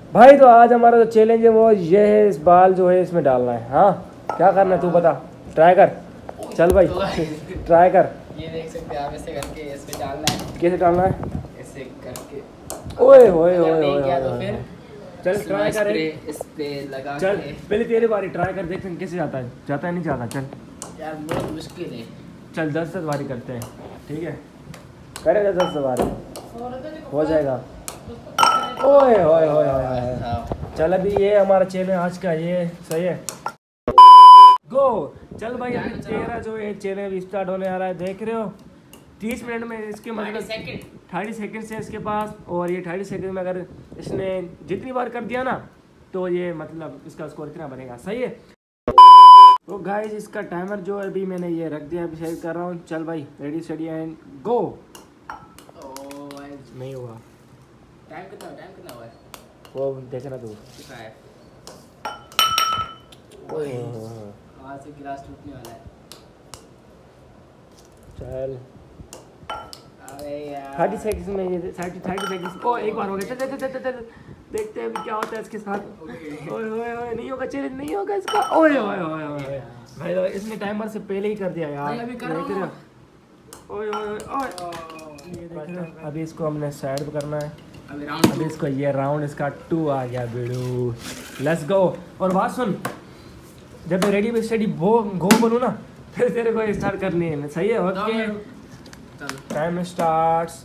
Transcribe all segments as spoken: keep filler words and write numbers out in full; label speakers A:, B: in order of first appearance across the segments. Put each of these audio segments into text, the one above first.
A: भाई तो आज हमारा जो चैलेंज है वो ये है, इस बाल जो है इसमें डालना है। हाँ क्या करना है तू बता, ट्राई कर, चल भाई ट्राई कर।
B: ये देख सकते हैं आप, ऐसे करके इसमें डालना है।
A: कैसे डालना है?
B: ऐसे करके।
A: ओए होए होए
B: नहीं किया तो
A: होए
B: फिर
A: चल ट्राई कर,
B: इस पे लगा
A: चल
B: के।
A: पहले तेरी बारी, ट्राई कर देख कैसे जाता है, जाता है नहीं जाता। चल
B: यार बहुत मुश्किल है।
A: चल दस दस बारी करते हैं, ठीक है करेगा दस दस बारी हो जाएगा। ओए होए होए होए चल अभी ये हमारा चैलेंज आज का ये सही है। गो चल भाई अभी तेरा जो है चैलेंज स्टार्ट होने आ रहा है, देख रहे हो तीस मिनट में इसके मतलब थर्टी सेकेंड से इसके पास, और ये थर्टी सेकेंड में अगर इसने जितनी बार कर दिया ना तो ये मतलब इसका स्कोर इतना बनेगा, सही है। तो गाइस इसका टाइमर जो अभी मैंने ये रख दिया, अभी सेट कर रहा हूँ। चल भाई रेडी स्टडी एंड गो। नहीं हुआ,
B: टाइम कितना टाइम कितना हुआ है
A: वो देखना तू।
B: कितना है? वहाँ से गिलास टूटने वाला है।
A: चल
B: अबे यार
A: थर्टी सेकंड्स में ये थर्टी थर्टी सेकंड्स ओ एक बार हो गया। चल चल चल चल देखते हैं अभी क्या होता है इसके साथ। ओए ओए ओए नहीं होगा, चैलेंज नहीं होगा इसका। ओए ओए ओए ओए भाई तो इसने टाइमर से पहले ही कर दिया यार।
B: नहीं, अभी कर रहा हूं।
A: ओए ओए ओए ये देख रहे हो, अभी इसको हमने साइड पे करना है।
B: अभी राउंड
A: अभी इसको ये राउंड इसका टू आ गया बिड़ू, लेट्स गो। और बात सुन, जब मैं रेडी स्टडी वो गो बोलूँ ना फिर तेरे को स्टार्ट करनी है, सही है? Okay time starts.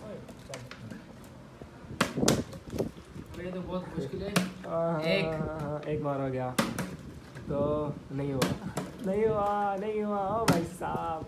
B: ये तो बहुत मुश्किल है।
A: एक एक बार हो गया तो नहीं हुआ नहीं हुआ नहीं हुआ ओ भाई साहब।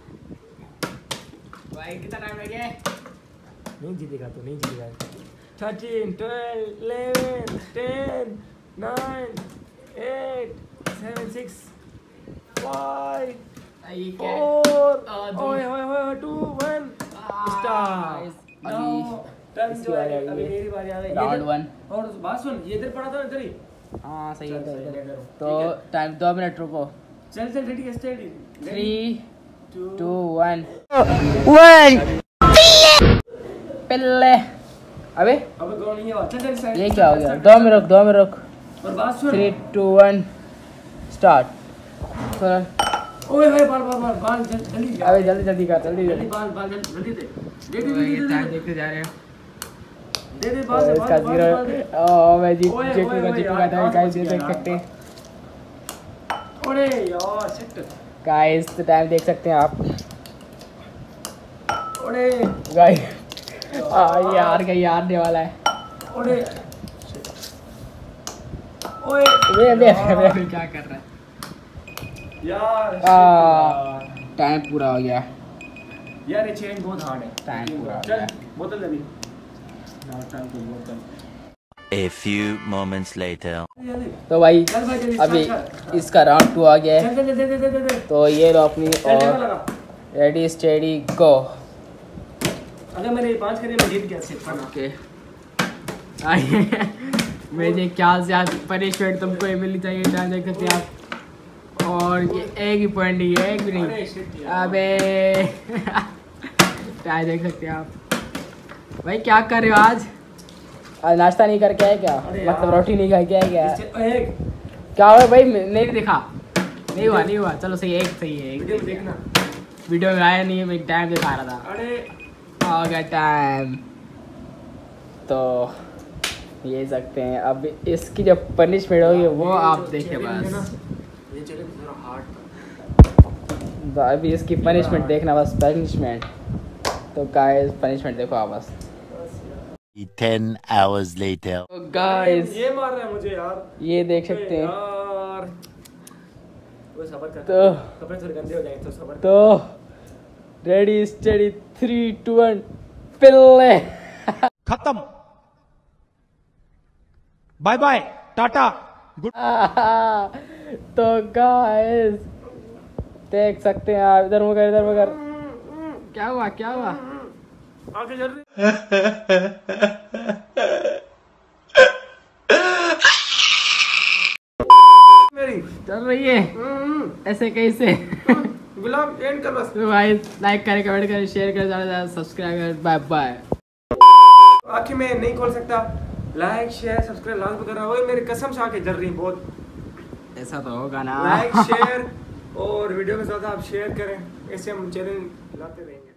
B: भाई कितना टाइम लग गया?
A: नहीं जीतेगा तो नहीं जीतेगा। Thirteen twelve eleven ten nine eight seven six five four ओए ओए ओए टू वन स्टार्ट।
B: अभी
A: जो है अभी मेरी बारी आ गई।
B: Round one.
A: और बात सुन, ये इधर पड़ा था इधर ही।
B: हाँ सही
A: चल, सही
B: है।
A: है।
B: तो टाइम दो मिनट रुको।
A: चल चल ready steady
B: three two one one पहले। अबे
A: अबे कौन नहीं है? चल चल साइड।
B: ये क्या हो गया? दो मिनट रुक दो मिनट रुक।
A: और बात सुन,
B: थ्री टू वन स्टार्ट।
A: ओए ओए बाल बाल बाल बाल जल्दी।
B: अबे जल्दी जल्दी कर जल्दी
A: जल्दी
B: जल्दी।
A: बाल बाल जल्दी दे दे दे
B: ये टाइम
A: दे
B: देखते जा रहे हैं।
A: दे दे बाल
B: इसका
A: बाल
B: जीरो। ओ मैं जीत
A: ओए,
B: जीतूंगा
A: ओए,
B: जीतूंगा
A: यार,
B: था गाइस, ये
A: यार।
B: देख सकते हैं
A: ओए यार शिट
B: गाइस। तो टाइम देख सकते हैं आप
A: ओए
B: गाइस। आ यार का यार ने वाला है।
A: ओए ओए
B: वे वे वे क्या कर रहा है
A: यार
B: आ, टाइम पूरा हो गया।
A: यार ये चेंज बहुत हार्ड है।
B: टाइम पूरा हो
A: चल
B: गया।
A: बोतल दे दी ना, टाइम को बोतल।
C: A few moments later.
B: तो भाई
A: चल भाई जल्दी
B: अभी
A: स्टार्ट कर।
B: इसका राउंड टू आ गया है।
A: चल चल दे दे दे दे दे।
B: तो ये लो अपनी
A: चल टेबल
B: और
A: लगा।
B: Ready steady go.
A: अगर मैंने ये पांच करे मैं जीत गया सिर्फ।
B: ओके मेरे ख्याल से आज पनिशमेंट तुमको ये मिलनी चाहिए। टाइम देख सकते हैं आप। और ये एक ही पॉइंट ही है, एक भी
A: अरे
B: नहीं।
A: शिट यार।
B: अबे टाइम देख सकते हैं आप। भाई क्या कर रहे हो आज? आज नाश्ता नहीं करके आए क्या?
A: अरे
B: मतलब
A: यार।
B: रोटी नहीं खा के आए क्या?
A: एक
B: क्या हुआ भाई? नहीं देखा, नहीं हुआ नहीं हुआ। चलो सही है, एक सही है।
A: वीडियो
B: एक
A: में देखना।
B: वीडियो में आया नहीं है, मैं टाइम दिखा रहा था।
A: अरे
B: आ गया टाइम। तो ये सकते हैं अब इसकी जो पनिशमेंट होगी वो आप देखिए बस।
A: ये चैलेंज जरा हार्ड
B: तो अभी इसकी पनिशमेंट देखना बस, पनिशमेंट। तो गाइस पनिशमेंट देखो आप बस।
C: Ten hours later.
B: तो गाइस
A: ये मार रहा है मुझे यार।
B: ये देख सकते हैं।
A: यार वो सबर कर,
B: तो
A: कपड़े थोड़े गंदे हो जाएंगे तो सबर कर।
B: तो ready steady three two one पिल्ले।
D: खत्म, बाय बाय टाटा गुड।
B: तो गाइस देख सकते हैं आप। इधर मगर इधर मगर क्या हुआ क्या हुआ?
A: आगे चल रही मेरी
B: चल रही है ऐसे कैसे?
A: गुलाब एंड कर बस।
B: तो भाई लाइक करें, कमेंट करें, शेयर करें, ज़्यादा से ज़्यादा सब्सक्राइब करें। Bye bye.
A: आँखें में नहीं खोल सकता लाइक शेयर सब्सक्राइब लाजमी करना। ओए मेरी कसम से आके जल रही बहुत।
B: ऐसा तो होगा ना।
A: लाइक शेयर और वीडियो के साथ आप शेयर करें, ऐसे हम चैलेंज लाते रहेंगे।